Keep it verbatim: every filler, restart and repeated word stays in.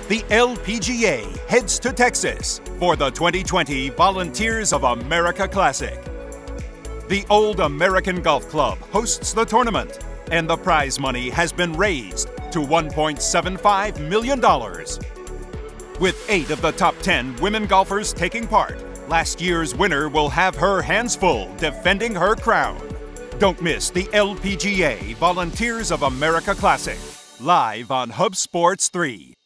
the L P G A heads to Texas for the twenty twenty Volunteers of America Classic. The Old American Golf Club hosts the tournament, and the prize money has been raised to one point seven five million dollars. With eight of the top ten women golfers taking part, last year's winner will have her hands full defending her crown. Don't miss the L P G A Volunteers of America Classic, live on Hub Sports three.